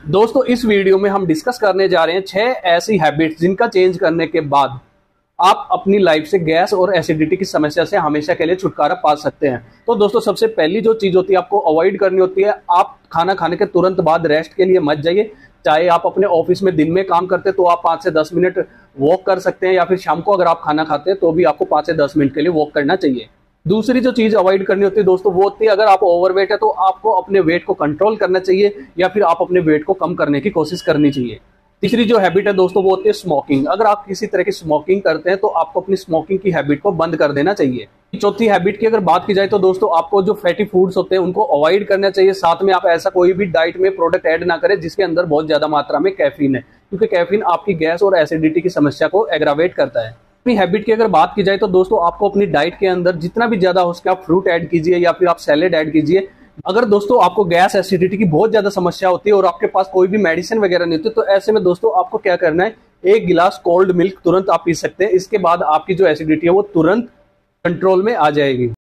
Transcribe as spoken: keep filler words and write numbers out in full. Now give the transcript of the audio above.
दोस्तों इस वीडियो में हम डिस्कस करने जा रहे हैं छह ऐसी हैबिट्स जिनका चेंज करने के बाद आप अपनी लाइफ से गैस और एसिडिटी की समस्या से हमेशा के लिए छुटकारा पा सकते हैं। तो दोस्तों सबसे पहली जो चीज होती है आपको अवॉइड करनी होती है, आप खाना खाने के तुरंत बाद रेस्ट के लिए मत जाइए। चाहे आप अपने ऑफिस में दिन में काम करते हैं तो आप पाँच से दस मिनट वॉक कर सकते हैं, या फिर शाम को अगर आप खाना खाते हैं तो भी आपको पाँच से दस मिनट के लिए वॉक करना चाहिए। दूसरी जो चीज अवॉइड करनी होती है दोस्तों वो होती है, अगर आप ओवरवेट है तो आपको अपने वेट को कंट्रोल करना चाहिए या फिर आप अपने वेट को कम करने की कोशिश करनी चाहिए। तीसरी जो हैबिट है दोस्तों वो होती है स्मोकिंग। अगर आप किसी तरह की स्मोकिंग करते हैं तो आपको अपनी स्मोकिंग की हैबिट को बंद कर देना चाहिए। चौथी हैबिट की अगर बात की जाए तो दोस्तों आपको जो फैटी फूड्स होते हैं उनको अवॉइड करना चाहिए। साथ में आप ऐसा कोई भी डाइट में प्रोडक्ट ऐड ना करें जिसके अंदर बहुत ज्यादा मात्रा में कैफीन है, क्योंकि कैफीन आपकी गैस और एसिडिटी की समस्या को एग्रावेट करता है। अपनी हैबिट की अगर बात की जाए तो दोस्तों आपको अपनी डाइट के अंदर जितना भी ज्यादा हो सके आप फ्रूट ऐड कीजिए या फिर आप सैलेड ऐड कीजिए। अगर दोस्तों आपको गैस एसिडिटी की बहुत ज्यादा समस्या होती है और आपके पास कोई भी मेडिसिन वगैरह नहीं होती, तो ऐसे में दोस्तों आपको क्या करना है, एक गिलास कोल्ड मिल्क तुरंत आप पी सकते हैं। इसके बाद आपकी जो एसिडिटी है वो तुरंत कंट्रोल में आ जाएगी।